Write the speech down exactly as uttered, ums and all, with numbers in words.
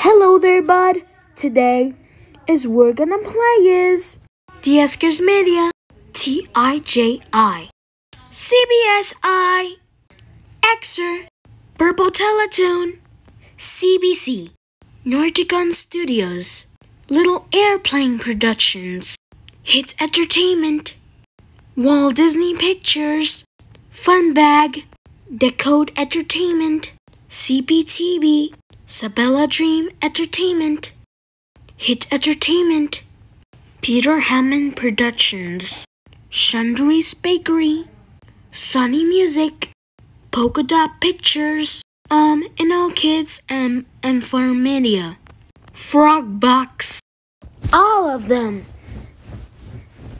Hello there, bud. Today is we're gonna play is Tijskers Media, T I J I, C B S I, Exer, Purple Teletoon, C B C, Norticon Studios, Little Airplane Productions, Hit Entertainment, Walt Disney Pictures, Funbag, Decode Entertainment, C P T V, Sabella Dream Entertainment, Hit Entertainment, Peter Hammond Productions, Chandri's Bakery, Sony Music, Polka Dot Pictures, um, and all kids and and for media, Frogbox, all of them.